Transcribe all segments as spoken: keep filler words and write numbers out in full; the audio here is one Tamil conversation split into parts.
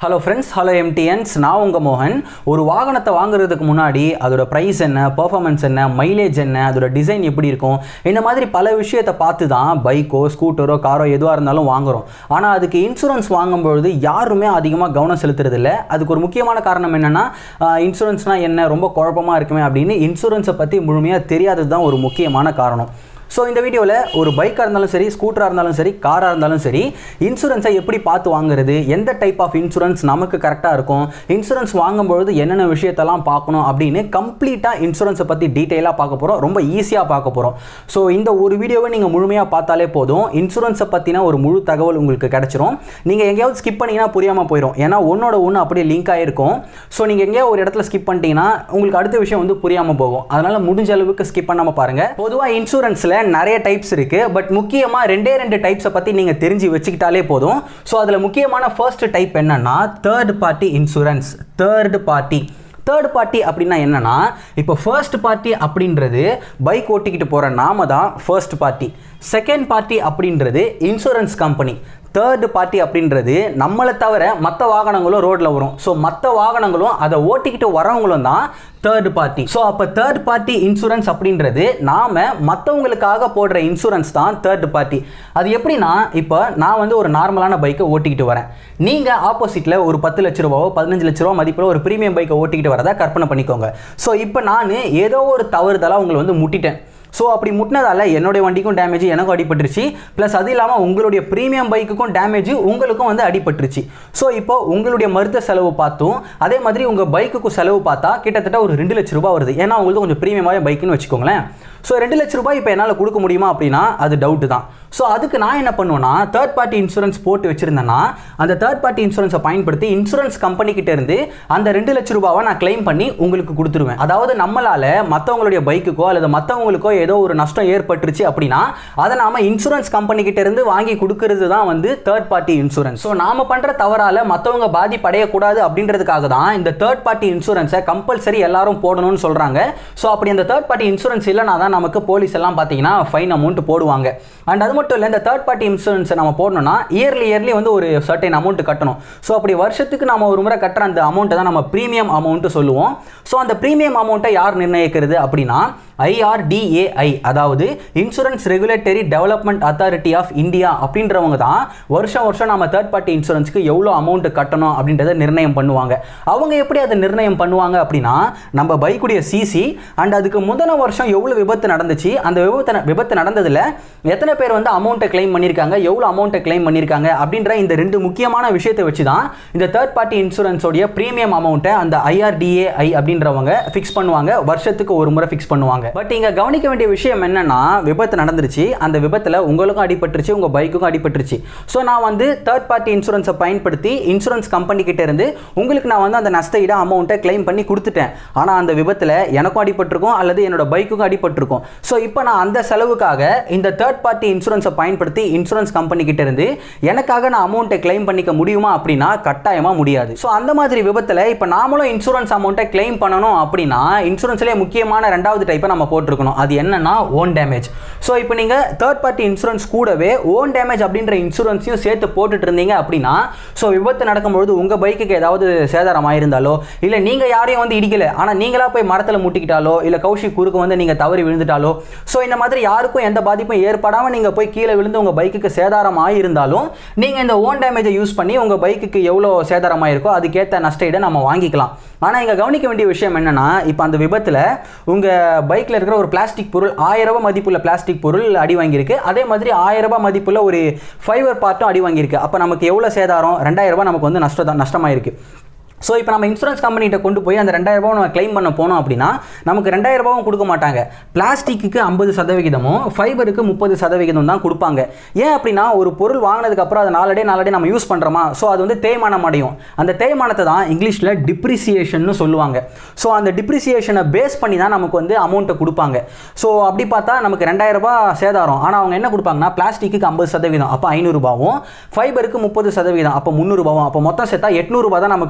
Hello friends, hello M T Ns, நான் உங்க மோகன். ஒரு வாகனத்தை வாங்குறதுக்கு முன்னாடி அதோட பிரைஸ் என்ன, பெர்ஃபார்மன்ஸ் என்ன, மைலேஜ் என்ன, அதோட டிசைன் எப்படி இருக்கும், இந்த மாதிரி பல விஷயத்தை பார்த்து தான் பைக்கோ, ஸ்கூட்டரோ, காரோ எதுவாக இருந்தாலும் வாங்குறோம். ஆனால் அதுக்கு இன்சூரன்ஸ் வாங்கும்பொழுது யாருமே அதிகமாக கவனம் செலுத்துறது இல்லை. அதுக்கு ஒரு முக்கியமான காரணம் என்னென்னா, இன்சூரன்ஸ்னால் என்ன, ரொம்ப குழப்பமாக இருக்குமே அப்படின்னு இன்சூரன்ஸை பற்றி முழுமையாக தெரியாதது தான் ஒரு முக்கியமான காரணம். ஸோ இந்த வீடியோவில் ஒரு பைக்காக இருந்தாலும் சரி, ஸ்கூட்டராக இருந்தாலும் சரி, காராக இருந்தாலும் சரி, இன்சூரன்ஸை எப்படி பார்த்து வாங்குறது, எந்த டைப் ஆஃப் இன்சூரன்ஸ் நமக்கு கரெக்டாக இருக்கும், இன்சூரன்ஸ் வாங்கும்பொழுது என்னென்ன விஷயத்தெல்லாம் பார்க்கணும் அப்படின்னு கம்ப்ளீட்டாக இன்சூரன்ஸை பற்றி டீட்டெயிலாக பார்க்க போகிறோம். ரொம்ப ஈஸியாக பார்க்க போகிறோம். ஸோ இந்த ஒரு வீடியோவை நீங்கள் முழுமையாக பார்த்தாலே போதும், இன்சூரன்ஸை பற்றின ஒரு முழு தகவல் உங்களுக்கு கிடச்சிரும். நீங்கள் எங்கேயாவது ஸ்கிப் பண்ணிங்கன்னா புரியாமல் போயிடும். ஏன்னா ஒன்னோட ஒன்று அப்படியே லிங்க் ஆகிருக்கும். ஸோ நீங்கள் எங்கேயாவது ஒரு இடத்துல ஸ்கிப் பண்ணிட்டீங்கன்னா உங்களுக்கு அடுத்த விஷயம் வந்து புரியாமல் போகும். அதனால் முடிஞ்ச அளவுக்கு ஸ்கிப் பண்ணாமல் பாருங்கள். பொதுவாக இன்சூரன்ஸில் நிறைய டைப்ஸ் இருக்கு. பட் முக்கியமா ரெண்டே ரெண்டு டைப்ஸை பத்தி நீங்க தெரிஞ்சு வச்சுக்கிட்டாலே போதும். ஸோ அதுல முக்கியமான ஃபர்ஸ்ட் டைப் என்னன்னா third party insurance. Third party third party அப்படின்னா என்னன்னா, இப்போ ஃபர்ஸ்ட் பார்ட்டி அப்படின்றது பைக் ஓட்டிக்கிட்டு போற நாம தான் ஃபர்ஸ்ட் பார்ட்டி. செகண்ட் பார்ட்டி அப்படின்றது இன்சூரன்ஸ் கம்பெனி. தேர்ட் பார்ட்டி அப்படின்றது நம்மளை தவிர மற்ற வாகனங்களும் ரோட்டில் வரும். ஸோ மற்ற வாகனங்களும் அதை ஓட்டிக்கிட்டு வரவங்களும் தான் தேர்ட் பார்ட்டி. ஸோ அப்போ தேர்ட் பார்ட்டி இன்சூரன்ஸ் அப்படின்றது நாம் மற்றவங்களுக்காக போடுற இன்சூரன்ஸ் தான் தேர்ட் பார்ட்டி. அது எப்படின்னா, இப்போ நான் வந்து ஒரு நார்மலான பைக்கை ஓட்டிக்கிட்டு வரேன். நீங்கள் ஆப்போசிட்டில் ஒரு பத்து லட்ச ரூபாவோ பதினஞ்சு லட்ச ரூபா மதிப்பில் ஒரு ப்ரீமியம் பைக்கை ஓட்டிக்கிட்டு வரதை கற்பனை பண்ணிக்கோங்க. ஸோ இப்போ நான் ஏதோ ஒரு தவறுதலாக உங்களை வந்து முட்டிட்டேன். ஸோ அப்படி முட்டினதால என்னுடைய வண்டிக்கும் டேமேஜ், எனக்கும் அடிபட்டுருச்சு. ப்ளஸ் அது இல்லாமல் உங்களுடைய ப்ரீமியம் பைக்குக்கும் டேமேஜ், உங்களுக்கும் வந்து அடிபட்டுருச்சு. ஸோ இப்போ உங்களுடைய மருத்துவ செலவு பார்த்தும் அதே மாதிரி உங்கள் பைக்குக்கும் செலவு பார்த்தா கிட்டத்தட்ட ஒரு ரெண்டு லட்ச ரூபாய் வருது. ஏன்னா உங்களுக்கு கொஞ்சம் ப்ரீமியமாக பைக்குன்னு வச்சுக்கோங்களேன். ஸோ ரெண்டு லட்ச ரூபாய் இப்போ என்னால் கொடுக்க முடியுமா அப்படின்னா அது டவுட்டு தான். ஸோ அதுக்கு நான் என்ன பண்ணுவேன்னா, தேர்ட் பார்ட்டி இன்சூரன்ஸ் போட்டு வச்சுருந்தேன்னா அந்த தேர்ட் பார்ட்டி இன்சூரன்ஸை பயன்படுத்தி இன்சூரன்ஸ் கம்பெனிக்கிட்ட இருந்து அந்த ரெண்டு லட்ச ரூபாவை நான் கிளைம் பண்ணி உங்களுக்கு கொடுத்துருவேன். அதாவது நம்மளால் மற்றவங்களுடைய பைக்குக்கோ அல்லது மற்றவங்களுக்கோ ஏதோ ஒரு நஷ்டம் ஏற்பட்டுருச்சு அப்படின்னா அதை நாம இன்சூரன்ஸ் கம்பெனிக்கிட்ட இருந்து வாங்கி கொடுக்கறது தான் வந்து தேர்ட் பார்ட்டி இன்சூரன்ஸ். ஸோ நாம பண்ணுற தவறால் மற்றவங்க பாதிப்படையக்கூடாது அப்படின்றதுக்காக தான் இந்த தேர்ட் பார்ட்டி இன்சூரன்ஸை கம்பல்சரி எல்லாரும் போடணும்னு சொல்கிறாங்க. ஸோ அப்படி அந்த தேர்ட் பார்ட்டி இன்சூரன்ஸ் இல்லைனா தான் நமக்கு போலீஸ் எல்லாம் பார்த்தீங்கன்னா ஃபைன் அமௌண்ட் போடுவாங்க. அண்ட் அது மட்டும் இல்லை, இந்த தேர்ட் பார்ட்டி இன்சூரன்ஸை நம்ம போடணும்னா இயர்லி இயர்லி வந்து ஒரு சர்டைன் அமௌண்ட் கட்டணும். ஸோ அப்படி வருஷத்துக்கு நம்ம ஒரு முறை கட்டுற அந்த அமௌண்ட்டை தான் நம்ம ப்ரீமியம் அமௌண்ட் சொல்லுவோம். ஸோ அந்த ப்ரீமியம் அமௌண்ட்டை யார் நிர்ணயிக்கிறது அப்படின்னா I R D A I, அதாவது insurance regulatory development authority of India அப்படின்றவங்க தான் வருஷம் வருஷம் நம்ம தேர்ட் பார்ட்டி இன்சூரன்ஸ்க்கு எவ்வளோ அமௌண்ட் கட்டணும் அப்படின்றத நிர்ணயம் பண்ணுவாங்க. அவங்க எப்படி அதை நிர்ணயம் பண்ணுவாங்க அப்படின்னா, நம்ம பைக்குடைய சிசி அண்ட் அதுக்கு முதன வருஷம் எவ்வளோ விபத்து நடந்துச்சு, அந்த விபத்து விபத்து நடந்ததில் எத்தனை பேர் வந்து அமௌண்ட்டை கிளைம் பண்ணியிருக்காங்க, எவ்வளோ அமௌண்ட்டை கிளைம் பண்ணியிருக்காங்க அப்படின்ற இந்த ரெண்டு முக்கியமான விஷயத்தை வச்சு தான் இந்த தேர்ட் பார்ட்டி இன்சூரன்ஸோடைய ப்ரீமியம் அமௌண்ட்டை அந்த ஐ ஆர் டி ஏ ஐ அப்படின்றவங்க ஃபிக்ஸ் பண்ணுவாங்க. வருஷத்துக்கு ஒரு முறை ஃபிக்ஸ் பண்ணுவாங்க. பட் இங்க கவனிக்க வேண்டிய விஷயம் என்னன்னா, விபத்து நடந்துருச்சு, அந்த விபத்துல உங்களுக்கும் அடிபட்டுருச்சு, உங்க பைக்குக்கும் அடிபட்டுருச்சு. ஸோ நான் வந்து தேர்ட் பார்ட்டி இன்சூரன்ஸை பயன்படுத்தி இன்சூரன்ஸ் கம்பெனி கிட்ட இருந்து உங்களுக்கு நான் வந்து அந்த நஷ்ட ஈடு அமௌண்ட்டை கிளைம் பண்ணி கொடுத்துட்டேன். ஆனால் அந்த விபத்தில் எனக்கும் அடிபட்டிருக்கும் அல்லது என்னோட பைக்குக்கும் அடிபட்டிருக்கும். ஸோ இப்போ நான் அந்த செலவுக்காக இந்த தேர்ட் பார்ட்டி இன்சூரன்ஸை பயன்படுத்தி இன்சூரன்ஸ் கம்பெனி கிட்ட இருந்து எனக்காக நான் அமௌண்ட்டை கிளைம் பண்ணிக்க முடியுமா அப்படின்னா கட்டாயமாக முடியாது. ஸோ அந்த மாதிரி விபத்தில் இப்போ நாமளும் இன்சூரன்ஸ் அமௌண்ட்டை கிளைம் பண்ணணும் அப்படின்னா இன்சூரன்ஸ்லேயே முக்கியமான ரெண்டாவது டைப்பை நம்ம போட்டுருக்கணும். அது என்னன்னா ஓன் டேமேஜ். ஸோ இப்போ நீங்க தேர்ட் பார்ட்டி இன்சூரன்ஸ் கூடவே ஓன் டேமேஜ் அப்படின்ற இன்சூரன்ஸையும் சேர்த்து போட்டுட்டு இருந்தீங்க அப்படின்னா, ஸோ விபத்து நடக்கும்பொழுது உங்க பைக்குக்கு ஏதாவது சேதாரம் ஆயிருந்தாலோ, இல்லை நீங்க யாரையும் வந்து இடிக்கல ஆனால் நீங்களா போய் மரத்தில் முட்டிக்கிட்டாலோ, இல்லை கௌஷிக் குறுக்கு வந்து நீங்க தவறி விழுந்துட்டாலோ, ஸோ இந்த மாதிரி யாருக்கும் எந்த பாதிப்பும் ஏற்படாமல் நீங்க போய் கீழே விழுந்து உங்க பைக்குக்கு சேதாரம் ஆயிருந்தாலும் நீங்க இந்த ஓன் டேமேஜை யூஸ் பண்ணி உங்க பைக்குக்கு எவ்வளோ சேதாரம் ஆயிருக்கோ அதுக்கேற்ற நஷ்ட ஈடை நம்ம வாங்கிக்கலாம். ஆனால் இங்கே கவனிக்க வேண்டிய விஷயம் என்னன்னா, இப்போ அந்த விபத்தில் உங்க பைக்கில் இருக்கிற ஒரு பிளாஸ்டிக் பொருள், ஆயிரம் ரூபாய் மதிப்புள்ள பிளாஸ்டிக் பொருள் அடி வாங்கியிருக்கு. அதே மாதிரி ஆயிரம் ரூபாய் மதிப்புள்ள ஒரு ஃபைபர் பார்ட்டும் அடி வாங்கியிருக்கு. அப்போ நமக்கு எவ்வளோ சேதாரம்? ரெண்டாயிரம் ரூபாய் நமக்கு வந்து நஷ்டம் நஷ்டமாயிருக்கு. ஸோ இப்போ நம்ம இன்சூரன்ஸ் கம்பெனிகிட்ட கொண்டு போய் அந்த ரெண்டாயிரம் ரூபாய் நம்ம கிளைம் பண்ண போனோம் அப்படின்னா நமக்கு ரெண்டாயிரம் ரூபாயும் கொடுக்க மாட்டாங்க. பிளாஸ்டிக்கு ஐம்பது சதவிகிதமும் ஃபைபருக்கு முப்பது சதவிகிதம் தான் கொடுப்பாங்க. ஏன் அப்படின்னா, ஒரு பொருள் வாங்கினதுக்கு அப்புறம் அதை நாலடே நாலடே நம்ம யூஸ் பண்ணுறோமா, ஸோ அது வந்து தேய்மானம் அடையும். அந்த தேய்மானத்தை தான் இங்கிலீஷில் டிப்ரிசியேஷன் சொல்லுவாங்க. ஸோ அந்த டிப்ரிசியேஷனை பேஸ் பண்ணி தான் நமக்கு வந்து அமௌண்ட்டை கொடுப்பாங்க. ஸோ அப்படி பார்த்தா நமக்கு ரெண்டாயிரம் ரூபாய் சேதாரம். ஆனால் அவங்க என்ன கொடுப்பாங்கன்னா, பிளாஸ்டிக்கு ஐம்பது சதவீதம் அப்போ ஐநூறுரூபாவும், ஃபைபருக்கு முப்பது சதவீதம் அப்போ முந்நூறுபாவும், அப்போ மொத்தம் சேர்த்தா எட்நூறுபா தான் நமக்கு கொடுப்பாங்க.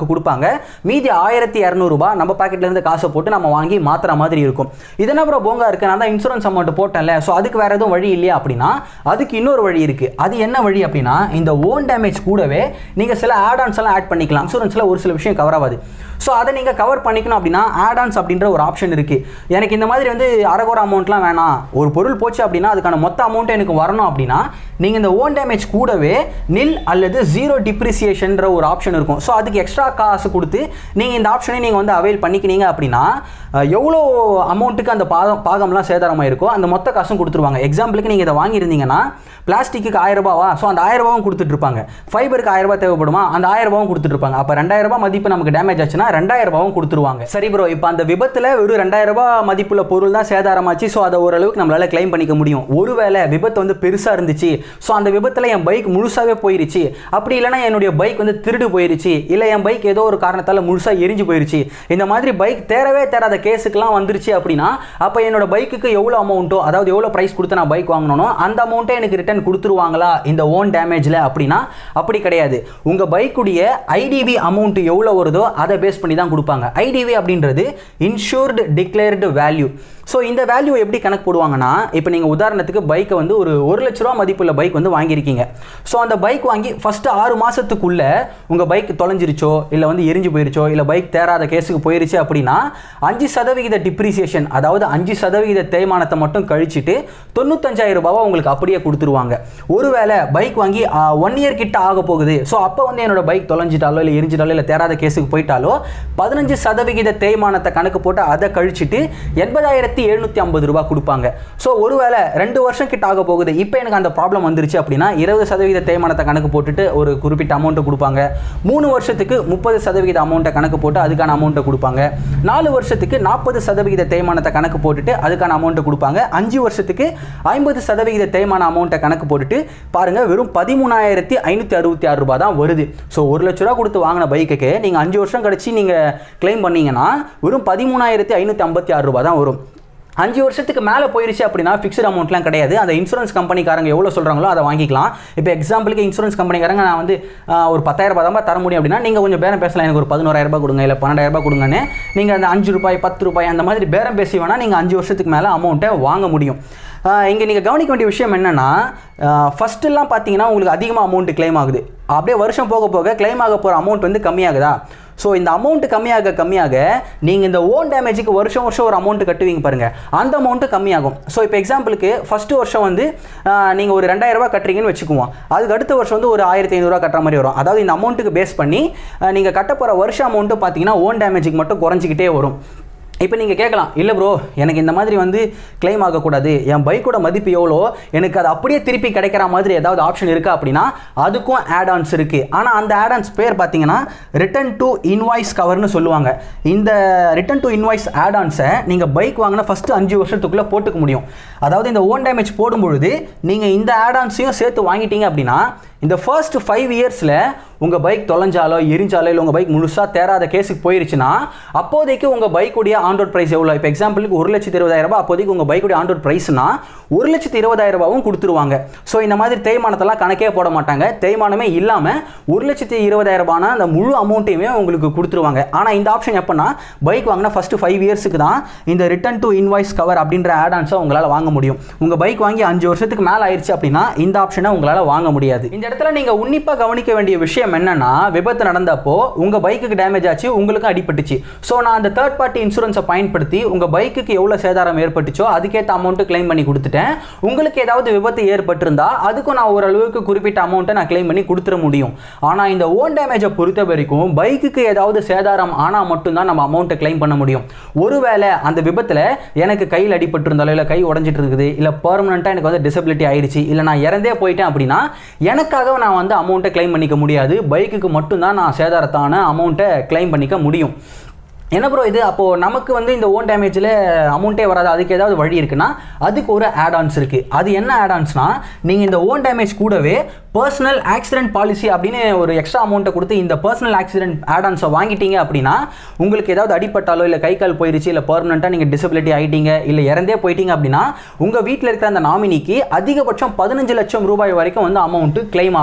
கொடுத்துருவாங்க. மீதி ஆயிரத்தி இரநூறுபா நம்ம பாக்கெட்லேருந்து காசை போட்டு நம்ம வாங்கி மாற்றுற மாதிரி இருக்கும். இது என்ன ப்ரோ போங்கா இருக்குது, நான் தான் இன்சூரன்ஸ் அமௌண்ட் போட்டேன்ல, ஸோ அதுக்கு வேறு எதுவும் வழி இல்லையா அப்படின்னா அதுக்கு இன்னொரு வழி இருக்குது. அது என்ன வழி அப்படின்னா இந்த ஓன் டேமேஜ் கூடவே நீங்கள் சில ஆட்-ஆன்ஸ் எல்லாம் ஆட் பண்ணிக்கலாம். இன்சூரன்ஸில் ஒரு சில விஷயம் கவர் ஆகாது. ஸோ அதை நீங்கள் கவர் பண்ணிக்கணும் அப்படின்னா ஆட்-ஆன்ஸ் அப்படின்ற ஒரு ஆப்ஷன் இருக்குது. எனக்கு இந்த மாதிரி வந்து அரகோர அமௌண்ட்லாம் வேணாம், ஒரு பொருள் போச்சு அப்படின்னா அதுக்கான மொத்த அமௌண்ட்டு எனக்கு வரணும் அப்படின்னா நீங்கள் இந்த ஓன் டேமேஜ் கூடவே நில் அல்லது ஜீரோ டிப்ரிசியேஷன்ற ஒரு ஆப்ஷன் இருக்கும். ஸோ அதுக்கு எக்ஸ்ட்ரா காசு கொடுத்து நீங்கள் இந்த ஆப்ஷனை நீங்கள் வந்து அவைல் பண்ணிக்கினீங்க அப்படின்னா எவ்வளோ அமௌண்ட்டுக்கு அந்த பாகம் பாகம்லாம் சேதாரமாக இருக்கோ அந்த மொத்த காசும் கொடுத்துருவாங்க. எக்ஸாம்பிளுக்கு நீங்கள் இதை வாங்கியிருந்தீங்கன்னா பிளாஸ்டிக்கு ஆயிரம் ரூபாவா, ஸோ அந்த ஆயிரம் ரூபாவும் கொடுத்துட்ருப்பாங்க. ஃபைபருக்கு ஆயிரம் ரூபாய் தேவைப்படுமா, அந்த ஆயிரம் ரூபாவும் கொடுத்துட்ருப்பாங்க. அப்போ ரெண்டாயிரம் ரூபாய் மதிப்பு நமக்கு டேமேஜ் ஆச்சுன்னா ரெண்டாயிரம் ரூபாவும் கொடுத்துருவாங்க. சரி ப்ரோ, இப்போ அந்த விபத்தில் வெறும் ரெண்டாயிரம் ரூபாய் மதிப்புள்ள பொருள் தான் சேதாரமாச்சு, ஸோ அதை ஓரளவுக்கு நம்மளால் கிளைம் பண்ணிக்க முடியும். ஒருவேளை விபத்து வந்து பெருசாக இருந்துச்சு, ஸோ அந்த விபத்தில் என் பைக் முழுசாகவே போயிருச்சு, அப்படி இல்லைனா என்னுடைய பைக் வந்து திருடு போயிருச்சு, இல்லை என் பைக் ஏதோ ஒரு காரணத்தால் முழுசாக எரிஞ்சு போயிருச்சு, இந்த மாதிரி பைக் தேரவே தேராத கேஸுக்கெல்லாம் வந்துருச்சு அப்படின்னா அப்போ என்னோட பைக்குக்கு எவ்வளோ அமௌண்ட்டோ, அதாவது எவ்வளோ ப்ரைஸ் கொடுத்து நான் பைக் வாங்கணும் அந்த அமௌண்ட்டை எனக்கு ரிட்டர்ன் கொடுத்துருவாங்களா இந்த ஓன் டேமேஜில் அப்படின்னா அப்படி கிடையாது. உங்கள் பைக்குடைய ஐடிவி அமௌண்ட் எவ்வளோ வருதோ அதை பேஸ் பண்ணி தான் கொடுப்பாங்க. ஐடிவி அப்படின்றது இன்சூர்டு டிக்ளேர்டு வேல்யூ. ஸோ இந்த வேல்யூ எப்படி கணக்கு போடுவாங்கன்னா, இப்போ நீங்கள் உதாரணத்துக்கு பைக்கை வந்து ஒரு ஒரு லட்ச ரூபா மதிப்புள்ள பைக் வந்து வாங்கியிருக்கீங்க. ஸோ அந்த பைக் வாங்கி ஃபஸ்ட்டு ஆறு மாதத்துக்குள்ளே உங்கள் பைக் தொலைஞ்சிருச்சோ இல்லை வந்து எரிஞ்சு போயிருச்சோ இல்லை பைக் தேராத கேஸுக்கு போயிருச்சு அப்படின்னா அஞ்சு சதவிகித டிப்ரிசியேஷன், அதாவது அஞ்சு சதவிகித தேய்மானத்தை மட்டும் கழிச்சிட்டு தொண்ணூத்தஞ்சாயிரம் ரூபாவை உங்களுக்கு அப்படியே கொடுத்துருவாங்க. ஒருவேளை பைக் வாங்கி ஒன் இயர் கிட்ட ஆக போகுது, ஸோ அப்போ வந்து என்னோட பைக் தொலைஞ்சிட்டாலோ இல்லை எரிஞ்சிட்டாலோ இல்லை தேராத கேஸுக்கு போயிட்டாலோ பதினஞ்சு சதவிகித தேய்மானத்தை கணக்கு போட்டு அதை கழிச்சிட்டு எண்பதாயிரத்தி எழுநூத்தி ஐம்பது ரூபாய் கொடுப்பாங்க. ஸோ ஒருவேளை ரெண்டு வருஷம் கிட்ட ஆக போகுது, இப்போ எனக்கு அந்த ப்ராப்ளம் வந்துருச்சு அப்படின்னா இருபது சதவீத தேய்மானத்தை கணக்கு போட்டுட்டு ஒரு குறிப்பிட்ட அமௌண்ட்டை கொடுப்பாங்க. மூணு வருஷத்துக்கு முப்பது சதவீத அமௌண்ட்டை கணக்கு போட்டு அதுக்கான அமௌண்ட்டை கொடுப்பாங்க. நாலு வருஷத்துக்கு நாற்பது சதவீத தேய்மானத்தை கணக்கு போட்டுட்டு அதுக்கான அமௌண்ட்டை கொடுப்பாங்க. அஞ்சு வருஷத்துக்கு ஐம்பது சதவீத தேய்மான அமௌண்ட்டை கணக்கு போட்டுட்டு பாருங்க வெறும் பதிமூணாயிரத்தி ஐநூற்றி அறுபத்தி ஆறு ரூபாய் தான் வருது. ஸோ ஒரு லட்ச ரூபா கொடுத்து வாங்கின பைக்குக்கு நீங்கள் அஞ்சு வருஷம் கழிச்சு நீங்கள் கிளைம் பண்ணீங்கன்னா வெறும் பதிமூணாயிரத்தி ஐநூற்றி ஐம்பத்தி ஆறு ரூபாய் தான் வரும். அஞ்சு வருஷத்துக்கு மேலே போயிருச்சு அப்படின்னா ஃபிக்ஸ்டு அமௌண்ட்லாம் கிடையாது. அந்த இன்சூரன்ஸ் கம்பெனிக்காரங்க எவ்வளோ சொல்கிறாங்களோ அதை வாங்கிக்கலாம். இப்போ எக்ஸாம்பிளுக்கு இன்சூரன்ஸ் கம்பெனிக்காரங்க நான் வந்து ஒரு பத்தாயிரம் ரூபாய் தான் தர முடியும் அப்படின்னா நீங்கள் கொஞ்சம் பேரம் பேசலாம், எனக்கு ஒரு பதினோராயிரம் ரூபாய் கொடுங்க இல்லை பன்னெண்டாயிரம் ரூபாய் கொடுங்கன்னு நீங்கள் அந்த அஞ்சு ரூபாய் பத்து ரூபாய் அந்த மாதிரி பேரம் பேசி வேணால் நீங்கள் அஞ்சு வருஷத்துக்கு மேலே அமௌண்ட்டை வாங்க முடியும். இங்கே நீங்கள் கவனிக்க வேண்டிய விஷயம் என்னென்னா, ஃபஸ்ட்டுலாம் பார்த்தீங்கன்னா உங்களுக்கு அதிகமாக அமௌண்ட்டு கிளைம் ஆகுது, அப்படியே வருஷம் போக போக கிளைம் ஆக போகிற அமௌண்ட் வந்து கம்மியாகுதா. ஸோ இந்த அமௌண்ட்டு கம்மியாக கம்மியாக நீங்கள் இந்த ஓன் டேமேஜுக்கு வருஷம் வருஷம் ஒரு அமௌண்ட்டு கட்டுவீங்க பாருங்கள், அந்த அமௌண்ட்டு கம்மியாகும். ஸோ இப்போ எக்ஸாம்பிளுக்கு ஃபஸ்ட்டு வருஷம் வந்து நீங்கள் ஒரு ரெண்டாயிரம் ரூபாய் கட்டுறீங்கன்னு வச்சுக்குவோம், அதுக்கு அடுத்த வருஷம் வந்து ஒரு ஆயிரத்தி ஐநூறுரூவா கட்டுற மாதிரி வரும். அதாவது இந்த அமௌண்ட்டுக்கு பேஸ் பண்ணி நீங்கள் கட்ட போகிற வருஷ அமௌண்ட்டு பார்த்தீங்கன்னா ஓன் டேமேஜுக்கு மட்டும் குறைஞ்சிக்கிட்டே வரும். இப்போ நீங்கள் கேட்கலாம், இல்லை ப்ரோ எனக்கு இந்த மாதிரி வந்து கிளைம் ஆகக்கூடாது, என் பைக்கோட மதிப்பு எவ்வளோ எனக்கு அது அப்படியே திருப்பி கிடைக்கிற மாதிரி ஏதாவது ஆப்ஷன் இருக்கா அப்படின்னா அதுக்கும் ஆட்-ஆன்ஸ் இருக்குது. ஆனால் அந்த ஆட்-ஆன்ஸ் பேர் பார்த்தீங்கன்னா ரிட்டன் டு இன்வாய்ஸ் கவர்னு சொல்லுவாங்க. இந்த ரிட்டன் டு இன்வாய்ஸ் ஆட்-ஆன்ஸை நீங்கள் பைக் வாங்கினா ஃபஸ்ட்டு அஞ்சு வருஷத்துக்குள்ளே போட்டுக்க முடியும். அதாவது இந்த ஓன் டேமேஜ் போடும்பொழுது நீங்கள் இந்த ஆட்-ஆன்ஸையும் சேர்த்து வாங்கிட்டீங்க அப்படின்னா இந்த ஃபர்ஸ்ட் ஃபைவ் இயர்ஸில் உங்கள் பைக் தொலைஞ்சாலோ எரிஞ்சாலோ இல்லை உங்கள் பைக் முழுசாக தேராத கேஸுக்கு போயிருச்சுன்னா அப்போதைக்கு உங்கள் பைக்குடைய ஆன்ரோட் ப்ரைஸ் எவ்வளோ, இப்போ எக்ஸாம்பிளுக்கு ஒரு லட்சத்து இருபதாயிரம் ரூபாய், அப்போதைக்கு உங்கள் பைக்குடைய ஆன்ரோட் ப்ரைஸ்னா ஒரு லட்சத்து இருபதாயிரம் ரூபாவும் கொடுத்துருவாங்க. ஸோ இந்த மாதிரி தேய்மானத்தெல்லாம் கணக்கே போட மாட்டாங்க, தேய்மானமே இல்லாமல் ஒரு லட்சத்து இருபதாயிரம் ரூபானா அந்த முழு அமௌண்ட்டையுமே உங்களுக்கு கொடுத்துருவாங்க. ஆனால் இந்த ஆப்ஷன் எப்போனா பைக் வாங்கினா ஃபஸ்ட்டு ஃபைவ் இயர்ஸுக்கு தான் இந்த ரிட்டன் டு இன்வாய்ஸ் கவர் அப்படின்ற ஆட்-ஆன்ஸை உங்களால் வாங்க முடியும். உங்கள் பைக் வாங்கி அஞ்சு வருஷத்துக்கு மேலே ஆயிடுச்சு அப்படின்னா இந்த ஆப்ஷனை உங்களால் வாங்க முடியாது. இந்த இடத்துல நீங்கள் உன்னிப்பாக கவனிக்க வேண்டிய விஷயம் என்னன்னா, விபத்து நடந்தப்போ உங்கள் பைக்குக்கு டேமேஜ் ஆச்சு, உங்களுக்கு அடிபட்டுச்சு. ஸோ நான் அந்த தேர்ட் பார்ட்டி இன்சூரன்ஸை பயன்படுத்தி உங்கள் பைக்குக்கு எவ்வளோ சேதாரம் ஏற்பட்டுச்சோ அதுக்கேற்ற அமௌண்ட்டு கிளைம் பண்ணி கொடுத்துட்டேன். உங்களுக்கு ஏதாவது விபத்து ஏற்பட்டிருந்தா அதுக்கும் நான் ஓரளவுக்கு குறிப்பிட்ட அமௌண்ட்டை நான் கிளைம் பண்ணி கொடுத்துட முடியும். ஆனால் இந்த ஓன் டேமேஜை பொறுத்த வரைக்கும் பைக்குக்கு ஏதாவது சேதாரம் ஆனால் மட்டும்தான் நம்ம அமௌண்ட்டை கிளைம் பண்ண முடியும். ஒருவேளை அந்த விபத்தில் எனக்கு கையில் அடிபட்டிருந்தாலோ இல்லை கை உடஞ்சிட்டு இருக்குது இல்லை பெர்மனெண்ட்டாக எனக்கு வந்து டிசபிலிட்டி ஆயிடுச்சு இல்லை நான் இறந்தே போயிட்டேன் அப்படின்னா எனக்காக நான் வந்து அமௌண்ட்டை கிளைம் பண்ணிக்க முடியாது. பைக்குக்கு மட்டும்தான் நான் சேதாரத்தான அமௌண்ட்டை கிளைம் பண்ணிக்க முடியும். என்ன ப்ரோ இது, அப்போது நமக்கு வந்து இந்த ஓன் டேமேஜில் அமௌண்ட்டே வராது, அதுக்கு ஏதாவது வழி இருக்குன்னா அதுக்கு ஒரு ஆட்-ஆன்ஸ் இருக்குது. அது என்ன ஆட்-ஆன்ஸ்னா, நீங்கள் இந்த ஓன் டேமேஜ் கூடவே பர்சனல் ஆக்சிடென்ட் பாலிசி அப்படின்னு ஒரு எக்ஸ்ட்ரா அமௌண்ட்டை கொடுத்து இந்த பர்சனல் ஆக்சிடென்ட் ஆட்-ஆன்ஸை வாங்கிட்டீங்க அப்படின்னா உங்களுக்கு ஏதாவது அடிப்பட்டாலோ இல்லை கை கால் போயிருச்சு இல்லை பெர்மனெண்ட்டாக நீங்கள் டிசபிலிட்டி ஆகிட்டீங்க இல்லை இறந்தே போயிட்டீங்க அப்படின்னா உங்கள் வீட்டில் இருக்கிற அந்த நாமினிக்கு அதிகபட்சம் பதினஞ்சு லட்சம் ரூபாய் வரைக்கும் வந்து அமௌண்ட்டு கிளைம் ஆகும்.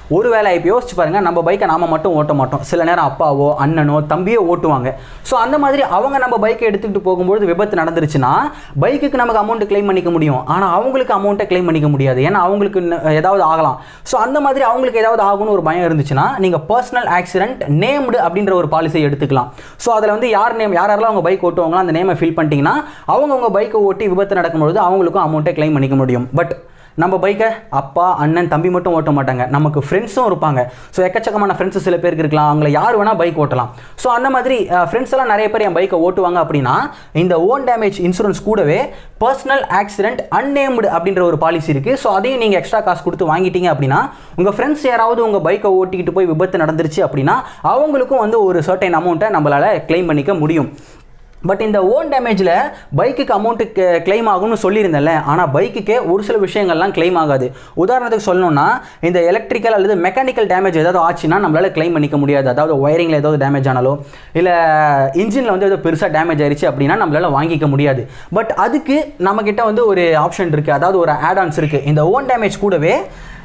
ஒருவேளை இப்போ யோசிச்சு பாருங்க, நம்ம பைக்கை நாம மட்டும் ஓட்ட மாட்டோம், சில நேரம் அப்பாவோ அண்ணனோ தம்பியோ ஓட்டுவாங்க. ஸோ அந்த மாதிரி அவங்க நம்ம பைக்கை எடுத்துக்கிட்டு போகும்போது விபத்து நடந்துருச்சுன்னா பைக்குக்கு நமக்கு அமௌண்ட் கிளைம் பண்ணிக்க முடியும், ஆனால் அவங்களுக்கு அமௌண்ட்டை கிளைம் பண்ணிக்க முடியாது, ஏன்னா அவங்களுக்கு ஏதாவது ஆகலாம். ஸோ அந்த மாதிரி அவங்களுக்கு ஏதாவது ஆகும்னு ஒரு பயம் இருந்துச்சுன்னா நீங்கள் பர்சனல் ஆக்சிடென்ட் நேம்டு அப்படின்ற ஒரு பாலிசியை எடுத்துக்கலாம். ஸோ அதில் வந்து யார் நேம் யாரெல்லாம் அவங்க பைக் ஓட்டுவாங்களோ அந்த நேமை ஃபில் பண்ணிட்டீங்கன்னா அவங்க உங்கள் பைக்கை ஓட்டி விபத்து நடக்கும்பொழுது அவங்களுக்கும் அமௌண்ட்டை கிளைம் பண்ணிக்க முடியும். பட் நம்ம பைக்கை அப்பா அண்ணன் தம்பி மட்டும் ஓட்ட மாட்டாங்க, நமக்கு ஃப்ரெண்ட்ஸும் இருப்பாங்க. ஸோ எக்கச்சக்கமான ஃப்ரெண்ட்ஸு சில பேருக்கு இருக்கலாம், அவங்கள யார் வேணால் பைக் ஓட்டலாம். ஸோ அந்த மாதிரி ஃப்ரெண்ட்ஸ் எல்லாம் நிறைய பேர் என் பைக்கை ஓட்டுவாங்க அப்படின்னா இந்த ஓன் டேமேஜ் இன்சூரன்ஸ் கூடவே பர்சனல் ஆக்சிடென்ட் அன்னேம்டு அப்படின்ற ஒரு பாலிசி இருக்குது. ஸோ அதையும் நீங்கள் எக்ஸ்ட்ரா காசு கொடுத்து வாங்கிட்டீங்க அப்படின்னா உங்கள் ஃப்ரெண்ட்ஸ் யாராவது உங்கள் பைக்கை ஓட்டிக்கிட்டு போய் விபத்து நடந்துருச்சு அப்படின்னா அவங்களுக்கும் வந்து ஒரு சர்டைன் அமௌண்ட்டை நம்மளால் கிளைம் பண்ணிக்க முடியும். பட் இந்த ஓன் டேமேஜில் பைக்குக்கு அமௌண்ட்டு கிளைம் ஆகும்னு சொல்லியிருந்தேன்ல, ஆனால் பைக்குக்கே ஒரு சில விஷயங்கள்லாம் கிளைம் ஆகாது. உதாரணத்துக்கு சொல்லணும்னா இந்த எலக்ட்ரிக்கல் அல்லது மெக்கானிக்கல் டேமேஜ் ஏதாவது ஆச்சுன்னா நம்மளால் கிளைம் பண்ணிக்க முடியாது. அதாவது ஒயரிங்கில் ஏதாவது டேமேஜ் ஆனாலோ இல்லை இன்ஜினில் வந்து ஏதோ பெருசாக டேமேஜ் ஆயிடுச்சு அப்படின்னா நம்மளால் வாங்கிக்க முடியாது. பட் அதுக்கு நம்மக்கிட்ட வந்து ஒரு ஆப்ஷன் இருக்குது, அதாவது ஒரு ஆட்-ஆன்ஸ் இருக்குது. இந்த ஓன் டேமேஜ் கூடவே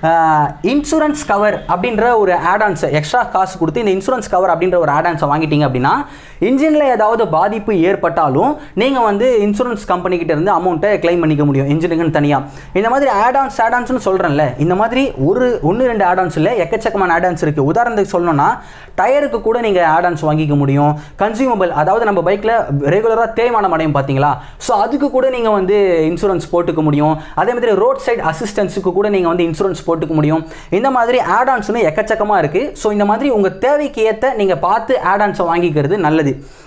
இன்சூரன்ஸ் கவர் அப்படின்ற ஒரு ஆட்-ஆன்ஸை எக்ஸ்ட்ரா காசு கொடுத்து இந்த இன்சூரன்ஸ் கவர் அப்படின்ற ஒரு ஆட்-ஆன்ஸை வாங்கிட்டீங்க அப்படின்னா இன்ஜினில் ஏதாவது பாதிப்பு ஏற்பட்டாலும் நீங்கள் வந்து இன்சூரன்ஸ் கம்பெனிக்கிட்ட இருந்து அமௌண்ட்டை கிளைம் பண்ணிக்க முடியும் இன்ஜினுக்குன்னு தனியாக. இந்த மாதிரி ஆட்-ஆன்ஸ் ஆட்-ஆன்ஸ்னு சொல்கிறேன்ல, இந்த மாதிரி ஒரு ஒன்று ரெண்டு ஆட்-ஆன்ஸ் இல்லை, எக்கச்சக்கமான ஆட்-ஆன்ஸ் இருக்குது. உதாரணத்துக்கு சொல்லணும்னா டயருக்கு கூட நீங்கள் ஆட்-ஆன்ஸ் வாங்கிக்க முடியும். கன்சியூமபிள், அதாவது நம்ம பைக்கில் ரெகுலராக தேய்மானம் அடையும் பார்த்தீங்களா, ஸோ அதுக்கு கூட நீங்கள் வந்து இன்சூரன்ஸ் போட்டுக்க முடியும். அதே மாதிரி ரோட் சைடு அசிஸ்டன்ஸுக்கு கூட நீங்கள் வந்து இன்சூரன்ஸ் போட்டுக்க முடியும். இந்த மாதிரி ஆட்-ஆன்ஸ்னு எக்கச்சக்கமாக இருக்குது. ஸோ இந்த மாதிரி உங்கள் தேவைக்கு ஏற்ற நீங்கள் பார்த்து ஆட்-ஆன்ஸை வாங்கிக்கிறது நல்லது.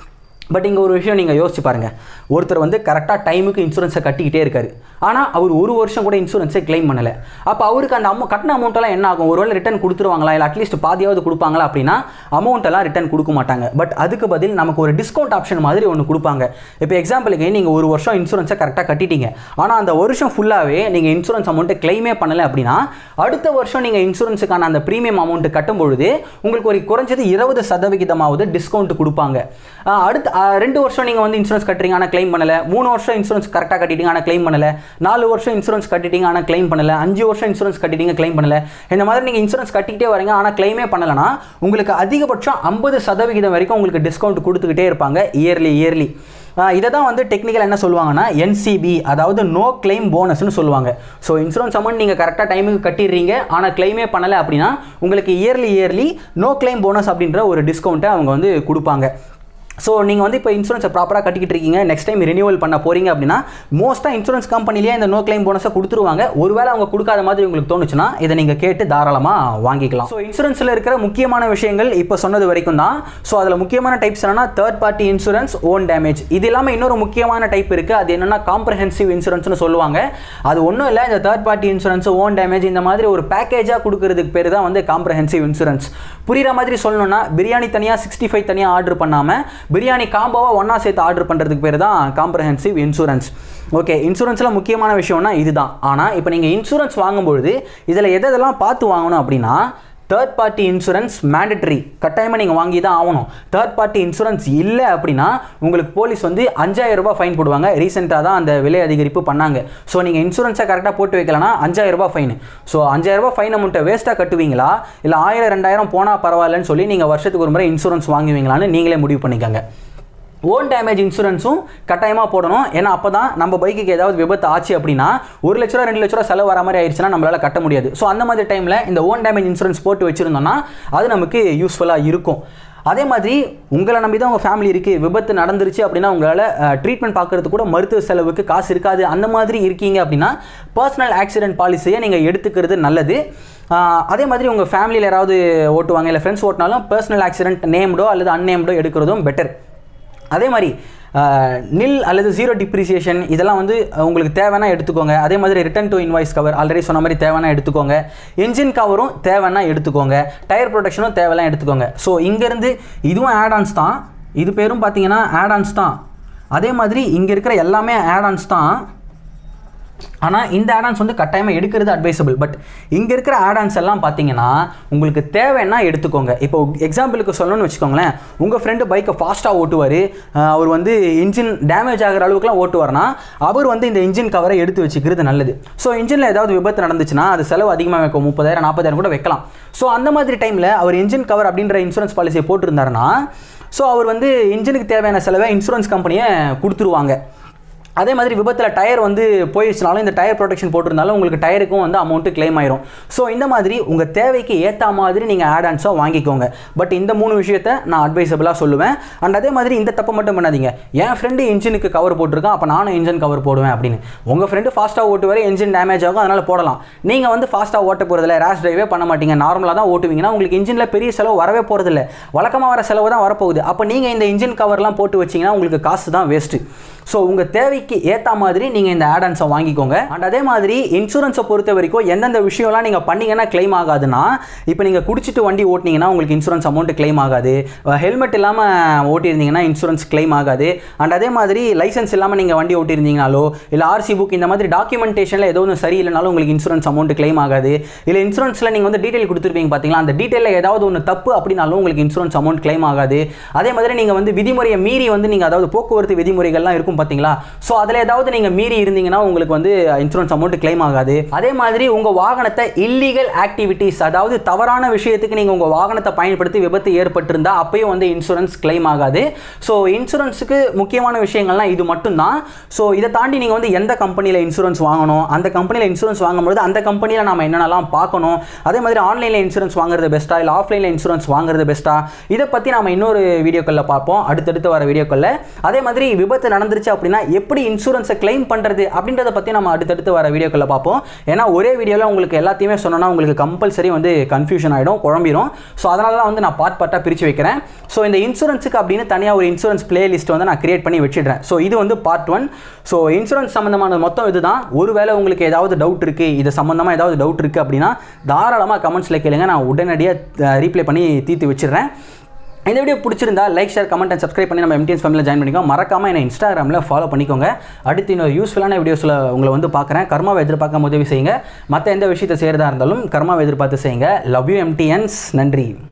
பட் இங்கே ஒரு விஷயம் நீங்கள் யோசிச்சு பாருங்கள், ஒருத்தர் வந்து கரெக்டாக டைமுக்கு இன்சூரன்ஸை கட்டிக்கிட்டே இருக்காரு, ஆனால் அவர் ஒரு வருஷம் கூட இன்சூரன்ஸை கிளைம் பண்ணலை. அப்போ அவருக்கு அந்த அமௌண்ட் கட்டின அமௌண்ட்டெல்லாம் என்ன ஆகும்? ஒருவேளை ரிட்டன் கொடுத்துருவாங்களா, இல்லை அட்லீஸ்ட் பாதியாவது கொடுப்பாங்களா அப்படின்னா அமௌண்ட்டெல்லாம் ரிட்டன் கொடுக்க மாட்டாங்க. பட் அதுக்கு பதில் நமக்கு ஒரு டிஸ்கவுண்ட் ஆப்ஷன் மாதிரி ஒன்று கொடுப்பாங்க. இப்போ எக்ஸாம்பிளுக்கு நீங்கள் ஒரு வருஷம் இன்சூரன்ஸை கரெக்டாக கட்டிட்டீங்க, ஆனால் அந்த வருஷம் ஃபுல்லாகவே நீங்கள் இன்சூரன்ஸ் அமௌண்ட்டை கிளைமே பண்ணலை அப்படின்னா அடுத்த வருஷம் நீங்கள் இன்சூரன்ஸுக்கான அந்த ப்ரீமியம் அமௌண்ட்டு கட்டும்பொழுது உங்களுக்கு ஒரு குறைஞ்சது இருபது சதவிகிதமாவது டிஸ்கவுண்ட் கொடுப்பாங்க. அடுத்த ரெண்டு வருஷம் நீங்கள் வந்து இன்சூரன்ஸ் கட்டுறீங்க ஆனால் கிளைம் பண்ணலை, மூணு வருஷம் இன்சூரன்ஸ் கரெக்டாக கட்டிட்டீங்க ஆனால் கிளைம் பண்ணலை, நாலு வருஷம் இன்சூரன்ஸ் கட்டிட்டீங்க ஆனால் கிளைம் பண்ணலை, அஞ்சு வருஷம் இன்சூரன்ஸ் கட்டிட்டீங்க கிளைம் பண்ணலை, இந்த மாதிரி நீங்கள் இன்சூரன்ஸ் கட்டிக்கிட்டே வரீங்க ஆனால் கிளைமே பண்ணலைன்னா உங்களுக்கு அதிகபட்சம் ஐம்பது சதவிகிதம் வரைக்கும் உங்களுக்கு டிஸ்கவுண்ட் கொடுத்துக்கிட்டே இருப்பாங்க இயர்லி இயர்லி. இதை தான் வந்து டெக்னிக்கல் என்ன சொல்லுவாங்கன்னா என்சிபி, அதாவது நோ கிளைம் போனஸ்னு சொல்லுவாங்க. ஸோ இன்சூரன்ஸ் அமௌண்ட் நீங்கள் கரெக்டாக டைமுக்கு கட்டிடுறீங்க ஆனால் கிளைமே பண்ணலை அப்படின்னா உங்களுக்கு yearly yearly no claim bonus அப்படின்ற ஒரு டிஸ்கவுண்ட்டை அவங்க வந்து கொடுப்பாங்க. ஸோ நீங்கள் வந்து இப்போ இன்சூரன்ஸை ப்ராப்பராக கட்டிக்கிட்டு இருக்கீங்க, நெக்ஸ்ட் டைம் ரினியூவல் பண்ண போகிறீங்க அப்படின்னா மோஸ்ட்டாக இன்சூரன்ஸ் கம்பெனிலேயே இந்த நோ கிளைம் போனஸை கொடுத்துருவாங்க. ஒருவேளை அவங்க கொடுக்காத மாதிரி உங்களுக்கு தோணுச்சுன்னா இதை நீங்கள் கேட்டு தாராளமாக வாங்கிக்கலாம். ஸோ இன்சூரன்ஸில் இருக்கிற முக்கியமான விஷயங்கள் இப்போ சொன்னது வரைக்கும் தான். ஸோ அதில் முக்கியமான டைப்ஸ் என்னன்னா third party insurance, own damage. இது இல்லாமல் இன்னொரு முக்கியமான டைப் இருக்குது, அது என்னென்னா காம்ப்ரஹென்சிவ் இன்சூரன்ஸ்னு சொல்லுவாங்க. அது ஒன்றும் இல்லை, இந்த third party insurance, own damage இந்த மாதிரி ஒரு பேக்கேஜாக கொடுக்கறதுக்கு பேர் தான் வந்து காம்ப்ரஹென்சிவ் இன்சூரன்ஸ். புரிகிற மாதிரி சொல்லணும்னா பிரியாணி தனியாக சிக்ஸ்டி ஃபைவ் தனியாக ஆர்டர் பண்ணாமல் பிரியாணி காம்போவாக ஒன்றா சேர்த்து ஆர்டர் பண்ணுறதுக்கு பேர் தான் காம்ப்ரஹென்சிவ் இன்சூரன்ஸ். ஓகே, இன்சூரன்ஸில் முக்கியமான விஷயம்னா இதுதான். ஆனால் இப்போ நீங்கள் இன்சூரன்ஸ் வாங்கும்பொழுது இதில் எதெல்லாம் பார்த்து வாங்கணும் அப்படின்னா தேர்ட் பார்ட்டி இன்சூரன்ஸ் மேண்டட்ரி, கட்டாயமாக நீங்கள் வாங்கி தான் ஆகணும். தேர்ட் பார்ட்டி இன்சூரன்ஸ் இல்லை அப்படின்னா உங்களுக்கு போலீஸ் வந்து அஞ்சாயிரம் ரூபாய் ஃபைன் போடுவாங்க. ரீசெண்டாக தான் அந்த விலை அதிகரிப்பு பண்ணாங்க. ஸோ நீங்கள் இன்சூரன்ஸை கரெக்டாக போட்டு வைக்கலன்னா அஞ்சாயிரம் ரூபாய் ஃபைன். ஸோ அஞ்சாயிரம் ரூபாய் ஃபைன் அமௌண்ட்டை வேஸ்ட்டாக கட்டுவீங்களா, இல்லை ஆயிரம் ரெண்டாயிரம் போனால் பரவாயில்லன்னு சொல்லி நீங்கள் வருஷத்துக்கு ஒரு முறை இன்சூரன்ஸ் வாங்குவீங்களான்னு நீங்களே முடிவு பண்ணிக்கோங்க. ஓன் டேமேஜ் இன்சூரன்ஸும் கட்டாயமாக போடணும். ஏன்னா அப்போ தான் நம்ம பைக்குக்கு ஏதாவது விபத்து ஆச்சு அப்படின்னா ஒரு லட்ச ரூபா ரெண்டு லட்ச ரூபா செலவு வர மாதிரி ஆயிடுச்சுன்னா நம்மளால் கட்ட முடியாது. ஸோ அந்த மாதிரி டைமில் இந்த ஓன் டேமேஜ் இன்சூரன்ஸ் போட்டு வச்சுருந்தோம்னா அது நமக்கு யூஸ்ஃபுல்லாக இருக்கும். அதே மாதிரி உங்களை நம்பி தான் உங்கள் ஃபேமிலி இருக்குது, விபத்து நடந்துருச்சு அப்படின்னா உங்களால் ட்ரீட்மெண்ட் பார்க்குறதுக்கு கூட மருத்துவ செலவுக்கு காசு இருக்காது. அந்த மாதிரி இருக்கீங்க அப்படின்னா பர்சனல் ஆக்சிடென்ட் பாலிசியை நீங்கள் எடுத்துக்கிறது நல்லது. அதே மாதிரி உங்கள் ஃபேமிலியில் யாராவது ஓட்டுவாங்க இல்லை ஃப்ரெண்ட்ஸ் ஓட்டினாலும் பர்சனல் ஆக்சிடென்ட் நேம்டோ அல்லது அன்னேம்டோ எடுக்கிறதும் பெட்டர். அதே மாதிரி நில் அல்லது ஜீரோ டிப்ரிசியேஷன் இதெல்லாம் வந்து உங்களுக்கு தேவைன்னா எடுத்துக்கோங்க. அதே மாதிரி return to invoice cover already சொன்ன மாதிரி தேவைன்னா எடுத்துக்கோங்க. என்ஜின் கவரும் தேவைன்னா எடுத்துக்கோங்க. டயர் ப்ரொடெக்ஷனும் தேவைலாம் எடுத்துக்கோங்க. ஸோ இங்கேருந்து இதுவும் ஆட்-ஆன்ஸ் தான், இது பேரும் பார்த்தீங்கன்னா ஆட்-ஆன்ஸ் தான். அதே மாதிரி இங்கே இருக்கிற எல்லாமே ஆட்-ஆன்ஸ் தான். ஆனால் இந்த ஆடான்ஸ் வந்து கட்டாயமாக எடுக்கிறது அட்வைசபிள். பட் இங்கே இருக்கிற ஆடான்ஸ் எல்லாம் பார்த்தீங்கன்னா உங்களுக்கு தேவைன்னா எடுத்துக்கோங்க. இப்போ எக்ஸாம்பிளுக்கு சொல்லணும்னு வச்சுக்கோங்களேன், உங்கள் ஃப்ரெண்டு பைக்கை ஃபாஸ்ட்டாக ஓட்டுவார், அவர் வந்து இன்ஜின் டேமேஜ் ஆகிற அளவுக்குலாம் ஓட்டுவார்னா அவர் வந்து இந்த இன்ஜின் கவரை எடுத்து வச்சுக்கிறது நல்லது. ஸோ இன்ஜினில் ஏதாவது விபத்து நடந்துச்சுன்னா அது செலவு அதிகமாக வைக்கும், முப்பதாயிரம் நாற்பதாயிரம் கூட வைக்கலாம். ஸோ அந்த மாதிரி டைமில் அவர் இன்ஜின் கவர் அப்படின்ற இன்சூரன்ஸ் பாலிசியை போட்டிருந்தாருன்னா ஸோ அவர் வந்து இன்ஜினுக்கு தேவையான செலவை இன்சூரன்ஸ் கம்பெனியை கொடுத்துருவாங்க. அதே மாதிரி விபத்தில் டயர் வந்து போயிடுச்சுனாலும் இந்த டயர் ப்ரொடெக்ஷன் போட்டிருந்தாலும் உங்களுக்கு டயருக்கும் வந்து அமௌண்ட்டு கிளைம் ஆயிரும். ஸோ இந்த மாதிரி உங்கள் தேவைக்கு ஏற்ற மாதிரி நீங்கள் ஆட் ஆன்ஸாக வாங்கிக்கோங்க. பட் இந்த மூணு விஷயத்தை நான் அட்வைசபிளாக சொல்லுவேன். அண்ட் அதே மாதிரி இந்த தப்பை மட்டும் பண்ணாதீங்க, என் ஃப்ரெண்டு இன்ஜினுக்கு கவர் போட்டிருக்கான் அப்போ நானும் இன்ஜின் கவர் போடுவேன் அப்படின்னு. உங்கள் ஃப்ரெண்டு ஃபாஸ்ட்டாக ஓட்டுவார், இன்ஜின் டேமேஜ் ஆகும், அதனால் போடலாம். நீங்கள் வந்து ஃபாஸ்ட்டாக ஓட்ட போகிறதில்ல, ரேஷ் டிரைவே பண்ண மாட்டீங்க, நார்மலாக தான் ஓட்டுவீங்கன்னா உங்களுக்கு இன்ஜினில் பெரிய செலவு வரவே போகிறதில்ல, வழக்கமாக வர செலவு தான் வரப்போகுது. அப்போ நீங்கள் இந்த இன்ஜின் கவர்லாம் போட்டு வச்சிங்கன்னா உங்களுக்கு காசு தான் வேஸ்ட்டு. ஸோ உங்கள் தேவைக்கு ஏற்ற மாதிரி நீங்கள் இந்த ஆட் ஆன்ஸை வாங்கிக்கோங்க. அண்ட் அதே மாதிரி இன்சூரன்ஸை பொறுத்த வரைக்கும் எந்தெந்த விஷயம்லாம் நீங்கள் பண்ணிங்கன்னா கிளைம் ஆகாதுன்னா, இப்போ நீங்கள் குடிச்சிட்டு வண்டி ஓட்டினீங்கன்னா உங்களுக்கு இன்சூரன்ஸ் அமௌண்ட்டு கிளைம் ஆகாது, ஹெல்மெட் இல்லாமல் ஓட்டியிருந்தீங்கன்னா இன்சூரன்ஸ் கிளைம் ஆகாது. அண்ட் அதே மாதிரி லைசன்ஸ் இல்லாமல் நீங்கள் வண்டி ஓட்டியிருந்தீங்கனாலோ இல்லை ஆர்சி புக் இந்த மாதிரி டாக்குமெண்டேஷனில் ஏதோ ஒன்று சரியில்லைனாலும் உங்களுக்கு இன்சூரன்ஸ் அமௌண்ட்டு கிளைம் ஆகாது. இல்லை இன்சூரன்ஸில் நீங்கள் வந்து டீட்டெயில் கொடுத்துருப்பீங்க பார்த்தீங்களா, அந்த டீட்டெயிலில் ஏதாவது ஒன்று தப்பு அப்படின்னாலும் உங்களுக்கு இன்சூரன்ஸ் அமௌண்ட் கிளைம் ஆகாது. அதே மாதிரி நீங்கள் வந்து விதிமுறையை மீறி வந்து நீங்கள் அதாவது போக்குவரத்து விதிமுறைகள்லாம் இருக்கும் பார்த்தீங்களா, ஸோ அதில் ஏதாவது நீங்கள் மீறி இருந்தீங்கன்னா உங்களுக்கு வந்து இன்சூரன்ஸ் அமௌண்ட் கிளைம் ஆகாது. அதே மாதிரி உங்கள் வாகனத்தை இல்லீகல் ஆக்டிவிட்டீஸ் அதாவது தவறான விஷயத்துக்கு நீங்கள் உங்கள் வாகனத்தை பயன்படுத்தி விபத்து ஏற்பட்டிருந்தால் அப்பயும் வந்து இன்சூரன்ஸ் கிளைம் ஆகாது. ஸோ இன்சூரன்ஸுக்கு முக்கியமான விஷயங்கள்லாம் இது மட்டும்தான். ஸோ இதை தாண்டி நீங்கள் வந்து எந்த கம்பெனியில் இன்சூரன்ஸ் வாங்கணும், அந்த கம்பெனியில் இன்சூரன்ஸ் வாங்கும்போது அந்த கம்பெனியில் நம்ம என்னென்னலாம் பார்க்கணும், அதே மாதிரி ஆன்லைனில் இன்சூரன்ஸ் வாங்குறது பெஸ்ட்டா இல்லை ஆஃப்லைனில் இன்சூரன்ஸ் வாங்குறது பெஸ்ட்டா, இதை பற்றி நம்ம இன்னொரு வீடியோக்களில் பார்ப்போம், அடுத்தடுத்து வர வீடியோக்களில். அதே மாதிரி விபத்து நடந்துருச்சு அப்படின்னா எப்படி இன்சூரன்ஸை கிளைம் பண்ணுறது அப்படின்றத பற்றி நம்ம அடுத்தடுத்து வர வீடியோக்களில் பார்ப்போம். ஏன்னா ஒரே வீடியோவில் உங்களுக்கு எல்லாத்தையுமே சொன்னோன்னா உங்களுக்கு கம்பல்சரி வந்து கன்ஃபியூஷன் ஆகிடும், குழம்பிடும். ஸோ அதனால தான் வந்து நான் பார்ட் பார்ட்டாக பிரித்து வைக்கிறேன். ஸோ இந்த இன்சூரன்ஸுக்கு அப்படின்னு தனியாக ஒரு இன்சூரன்ஸ் பிளேலிஸ்ட் வந்து நான் கிரியேட் பண்ணி வச்சிடுறேன். ஸோ இது வந்து பார்ட் ஒன். ஸோ இன்சூரன்ஸ் சம்மந்தமான மொத்தம் இதுதான். ஒருவேளை உங்களுக்கு ஏதாவது டவுட் இருக்குது, இது சம்மந்தமாக ஏதாவது டவுட் இருக்குது அப்படின்னா தாராளமாக கமெண்ட்ஸில் கேளுங்க, நான் உடனடியாக ரீப்ளை பண்ணி தீர்த்து வச்சிடுறேன். இந்த வீடியோ பிடிச்சிருந்தா like share comment and subscribe பண்ணி நம்ம எம்டிஎன்ஸ் ஃபேமிலியில் ஜாயின் பண்ணிக்கோங்க. மறக்காமல் என்ன இன்ஸ்டாகிராமில் ஃபாலோ பண்ணிக்கோங்க. அடுத்து இன்னொரு யூஸ்ஃபுல்லான வீடியோஸில் உங்களை வந்து பார்க்குறேன். கர்மாவை எதிர்பார்க்க உதவி செய்யுங்க. மற்ற எந்த விஷயத்தை செய்கிறதா இருந்தாலும் கர்மாவை எதிர்பார்த்து செய்யுங்க. லவ் யூ எம்டிஎன்ஸ். நன்றி.